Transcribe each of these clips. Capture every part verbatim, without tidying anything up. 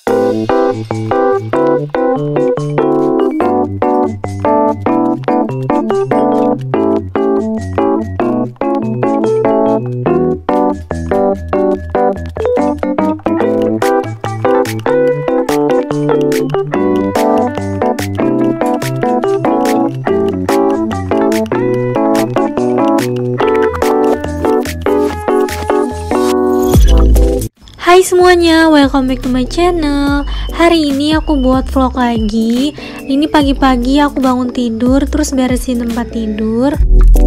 Hai semuanya, welcome back to my channel. Hari ini aku buat vlog lagi. Ini pagi-pagi aku bangun tidur, terus beresin tempat tidur.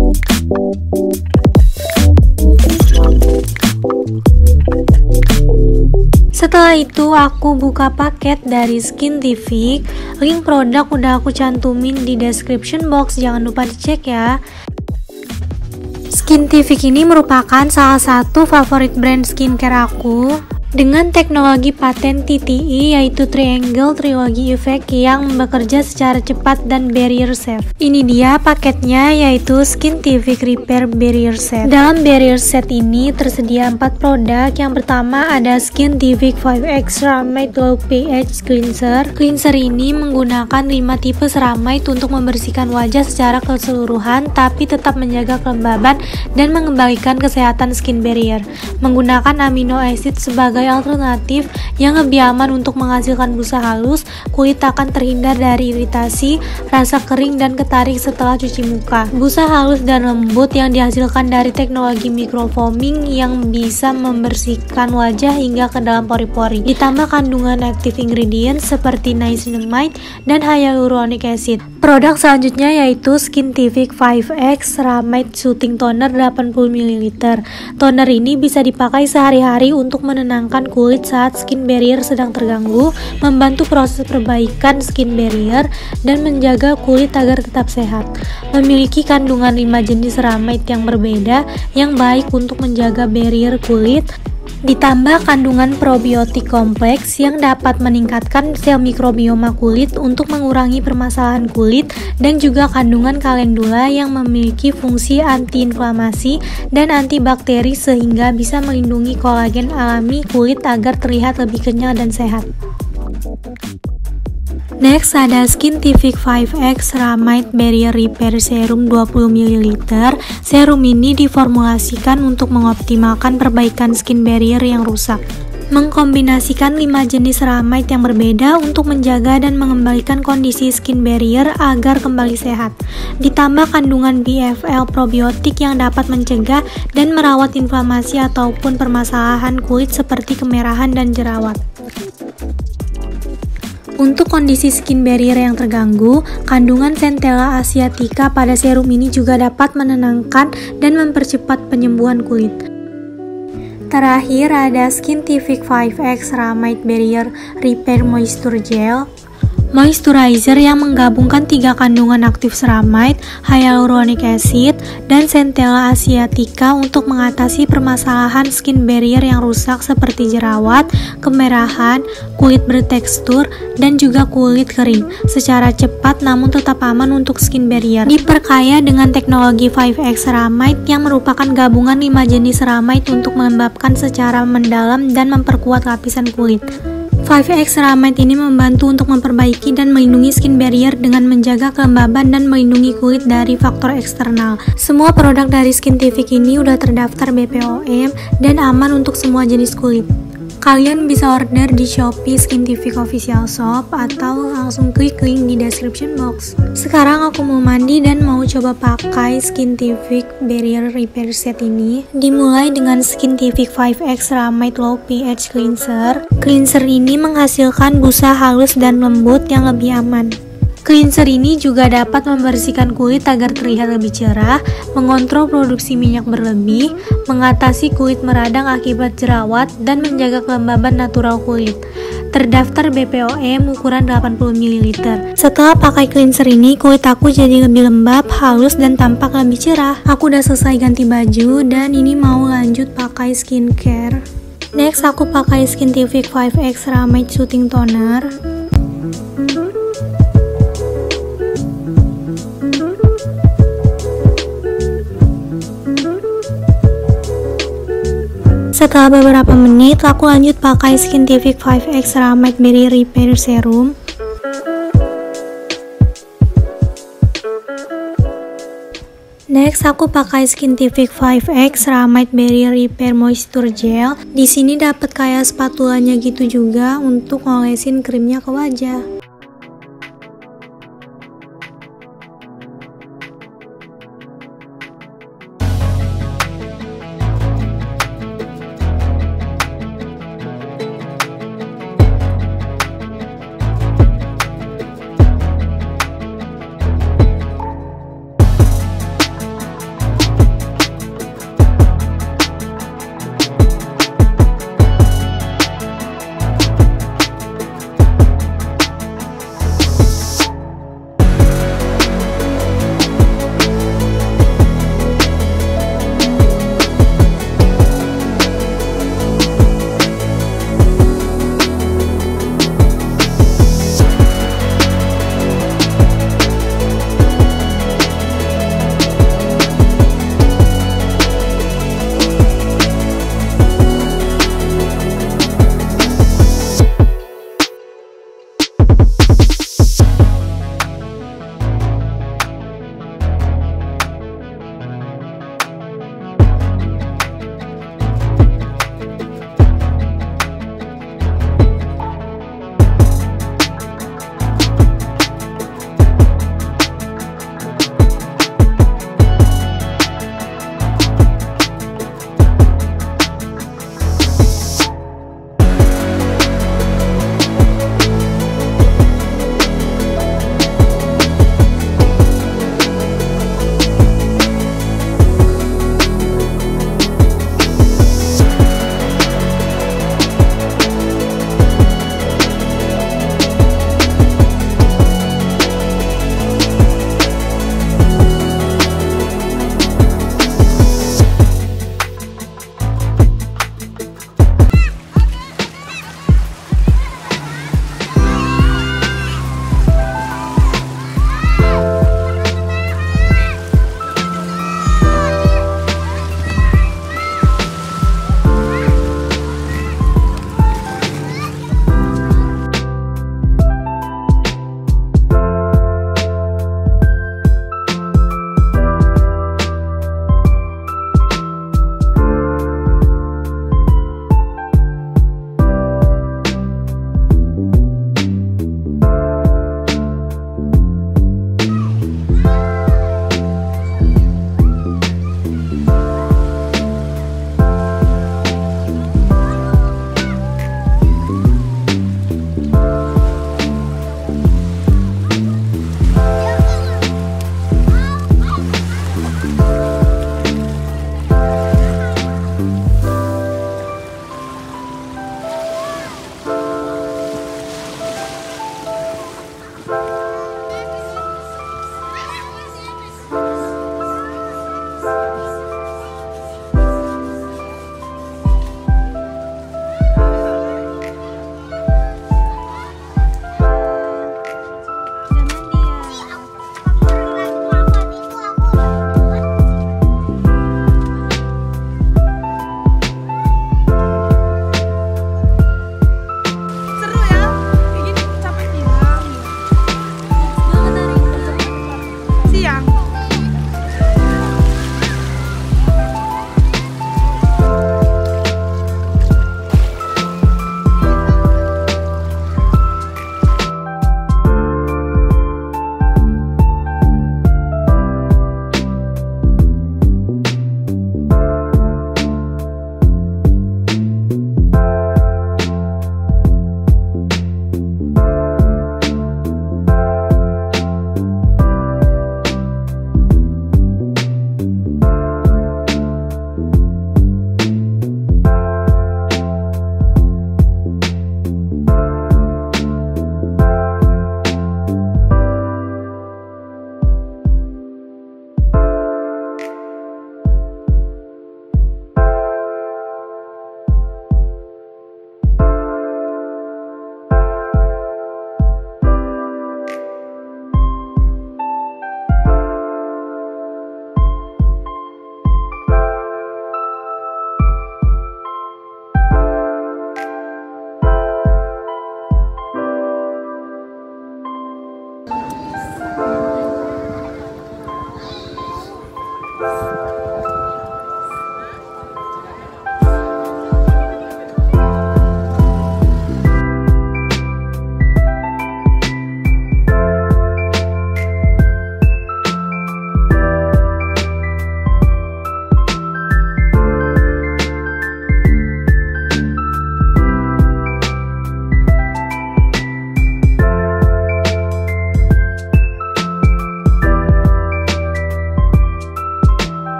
Setelah itu aku buka paket dari Skintific. Link produk udah aku cantumin di description box, jangan lupa dicek ya. Skintific ini merupakan salah satu favorit brand skincare aku dengan teknologi paten T T I, yaitu Triangle Trilogy Effect yang bekerja secara cepat dan barrier safe. Ini dia paketnya, yaitu Skintific Repair Barrier Set. Dalam barrier set ini tersedia empat produk. Yang pertama ada Skintific five X Ceramide Low pH Cleanser. Cleanser ini menggunakan lima tipe ceramide untuk membersihkan wajah secara keseluruhan, tapi tetap menjaga kelembaban dan mengembalikan kesehatan skin barrier. Menggunakan amino acid sebagai alternatif yang lebih aman untuk menghasilkan busa halus, kulit akan terhindar dari iritasi, rasa kering dan ketarik setelah cuci muka. Busa halus dan lembut yang dihasilkan dari teknologi microfoaming yang bisa membersihkan wajah hingga ke dalam pori-pori. Ditambah kandungan active ingredient seperti niacinamide dan hyaluronic acid. Produk selanjutnya yaitu Skintific five X Ceramide Soothing Toner delapan puluh mililiter. Toner ini bisa dipakai sehari-hari untuk menenangkan kulit saat skin barrier sedang terganggu, membantu proses perbaikan skin barrier, dan menjaga kulit agar tetap sehat. Memiliki kandungan lima jenis ceramide yang berbeda yang baik untuk menjaga barrier kulit. Ditambah kandungan probiotik kompleks yang dapat meningkatkan sel mikrobioma kulit untuk mengurangi permasalahan kulit, dan juga kandungan kalendula yang memiliki fungsi antiinflamasi dan antibakteri sehingga bisa melindungi kolagen alami kulit agar terlihat lebih kenyal dan sehat. Next ada Skintific five X Ceramide Barrier Repair Serum dua puluh mililiter. Serum ini diformulasikan untuk mengoptimalkan perbaikan skin barrier yang rusak. Mengkombinasikan lima jenis ceramide yang berbeda untuk menjaga dan mengembalikan kondisi skin barrier agar kembali sehat. Ditambah kandungan B F L probiotik yang dapat mencegah dan merawat inflamasi ataupun permasalahan kulit seperti kemerahan dan jerawat. Untuk kondisi skin barrier yang terganggu, kandungan Centella asiatica pada serum ini juga dapat menenangkan dan mempercepat penyembuhan kulit. Terakhir ada Skintific five X Ceramide Barrier Repair Moisture Gel. Moisturizer yang menggabungkan tiga kandungan aktif ceramide, hyaluronic acid, dan Centella asiatica untuk mengatasi permasalahan skin barrier yang rusak seperti jerawat, kemerahan, kulit bertekstur, dan juga kulit kering secara cepat namun tetap aman untuk skin barrier. Diperkaya dengan teknologi five X Ceramide yang merupakan gabungan lima jenis ceramide untuk melembabkan secara mendalam dan memperkuat lapisan kulit. five X Ceramide ini membantu untuk memperbaiki dan melindungi skin barrier dengan menjaga kelembaban dan melindungi kulit dari faktor eksternal. Semua produk dari Skintific ini udah terdaftar B P O M dan aman untuk semua jenis kulit. Kalian bisa order di Shopee Skintific Official Shop atau langsung klik link di description box. Sekarang aku mau mandi dan mau coba pakai Skintific Barrier Repair Set ini. Dimulai dengan Skintific five X Ceramide Low pH Cleanser. Cleanser ini menghasilkan busa halus dan lembut yang lebih aman. Cleanser ini juga dapat membersihkan kulit agar terlihat lebih cerah, mengontrol produksi minyak berlebih, mengatasi kulit meradang akibat jerawat, dan menjaga kelembaban natural kulit. Terdaftar B P O M ukuran delapan puluh mililiter. Setelah pakai cleanser ini, kulit aku jadi lebih lembab, halus, dan tampak lebih cerah. Aku udah selesai ganti baju dan ini mau lanjut pakai skincare. Next aku pakai Skintific five X Ceramide Soothing Toner. Setelah beberapa menit, aku lanjut pakai Skintific lima X Ceramide Barrier Repair Serum. Next, aku pakai Skintific lima X Ceramide Barrier Repair Moisture Gel. Di sini dapat kayak spatulanya gitu juga untuk ngolesin krimnya ke wajah.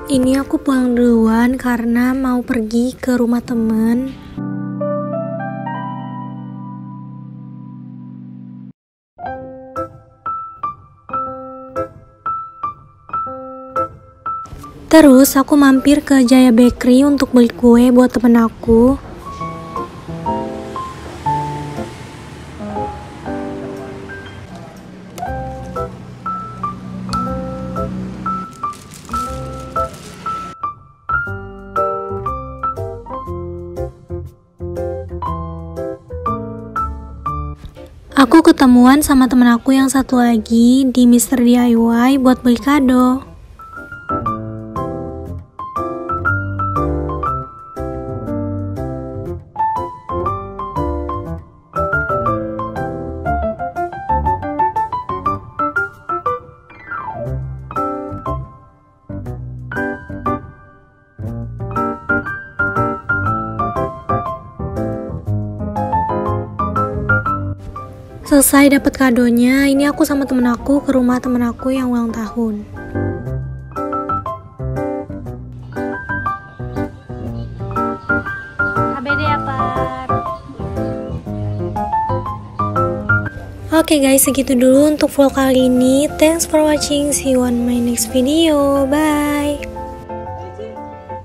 Ini aku pulang duluan karena mau pergi ke rumah temen. Terus aku mampir ke Jaya Bakery untuk beli kue buat temen aku. Aku ketemuan sama temen aku yang satu lagi di Mister D I Y buat beli kado. Selesai dapat kadonya, ini aku sama temen aku ke rumah temen aku yang ulang tahun. H B D ya, Par. Oke guys, segitu dulu untuk vlog kali ini. Thanks for watching, see you on my next video, bye.